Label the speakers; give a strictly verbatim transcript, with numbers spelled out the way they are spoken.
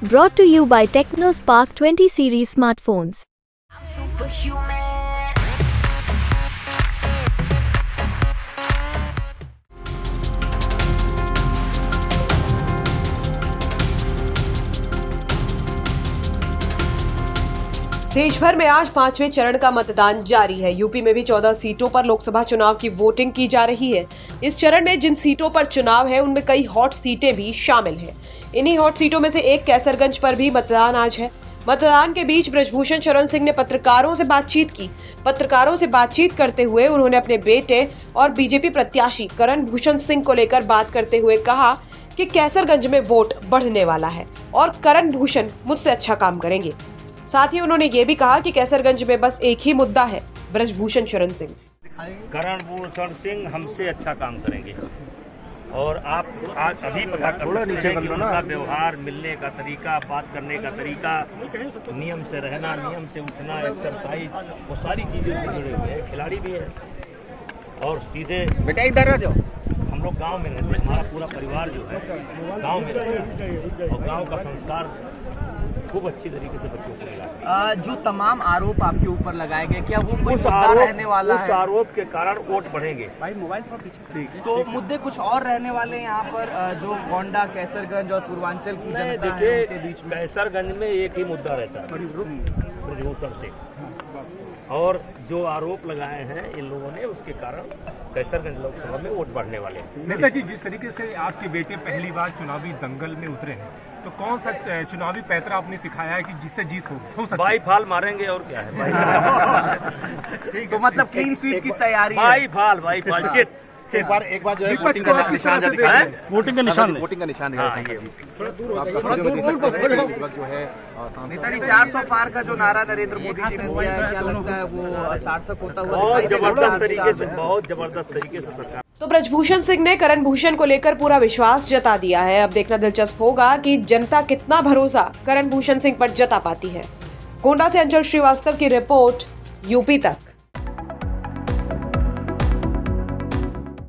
Speaker 1: Brought to you by TechnoSpark twenty series smartphones.
Speaker 2: देश भर में आज पांचवें चरण का मतदान जारी है। यूपी में भी चौदह सीटों पर लोकसभा चुनाव की वोटिंग की जा रही है। इस चरण में जिन सीटों पर चुनाव है उनमें कई हॉट सीटें भी शामिल हैं। इन्हीं हॉट सीटों में से एक कैसरगंज पर भी मतदान आज है। मतदान के बीच ब्रजभूषण शरण सिंह ने पत्रकारों से बातचीत की। पत्रकारों से बातचीत करते हुए उन्होंने अपने बेटे और बीजेपी प्रत्याशी करण भूषण सिंह को लेकर बात करते हुए कहा कि कैसरगंज में वोट बढ़ने वाला है और करण भूषण मुझसे अच्छा काम करेंगे। साथ ही उन्होंने ये भी कहा कि कैसरगंज में बस एक ही मुद्दा है, ब्रजभूषण शरण सिंह।
Speaker 3: करण भूषण सिंह हमसे अच्छा काम करेंगे और आप आज अभी पता कर सकते हैं कि उनका व्यवहार, मिलने का तरीका, बात करने का तरीका, नियम से रहना, नियम से उठना, एक्सरसाइज, वो सारी चीजें से जुड़े हुए हैं। खिलाड़ी भी है और सीधे
Speaker 4: बेटा इधर आ जाओ।
Speaker 3: हम लोग गांव में रहते हैं, हमारा पूरा परिवार जो है गांव में रहता है और गांव का संस्कार खूब अच्छी तरीके से बच्चों को मिला।
Speaker 4: जो तमाम आरोप आपके ऊपर लगाए गए, क्या वो कोई मुद्दा रहने वाला है?
Speaker 3: उस आरोप के कारण वोट बढ़ेंगे।
Speaker 4: भाई मोबाइल पर पीछे तो मुद्दे कुछ और रहने वाले हैं यहाँ पर, जो गोंडा, कैसरगंज और पूर्वांचल की जनता है उनके बीच में।
Speaker 3: कैसरगंज में एक ही मुद्दा रहता है, ब्रजभूषण सिंह, और जो आरोप लगाए हैं इन लोगों ने उसके कारण कैसरगंज लोकसभा में वोट बढ़ने वाले हैं।
Speaker 5: नेताजी, जिस तरीके से आपके बेटे पहली बार चुनावी दंगल में उतरे हैं, तो कौन सा चुनावी पैतरा आपने सिखाया है कि जिससे जीत हो, हो सकती है?
Speaker 3: बाई फाल मारेंगे और क्या है।
Speaker 4: तो मतलब क्लीन स्वीप की तैयारी।
Speaker 3: बाई फाल बाई फाल चित
Speaker 6: एक बार एक बार जो है वोटिंग का निशान दिखाएं,
Speaker 5: वोटिंग का निशान
Speaker 6: वोटिंग का निशान
Speaker 3: हाँ, ये
Speaker 6: जो है
Speaker 4: नेताजी चार सौ पार का जो नारा नरेंद्र मोदी जी ने दिया है, क्या लगता है वो सार्थक होता हुआ?
Speaker 3: बहुत जबरदस्त तरीके से बहुत जबरदस्त तरीके से सरकार।
Speaker 2: तो ब्रजभूषण सिंह ने करण भूषण को लेकर पूरा विश्वास जता दिया है। अब देखना दिलचस्प होगा कि जनता कितना भरोसा करण भूषण सिंह पर जता पाती है। गोंडा से अंचल श्रीवास्तव की रिपोर्ट, यूपी तक।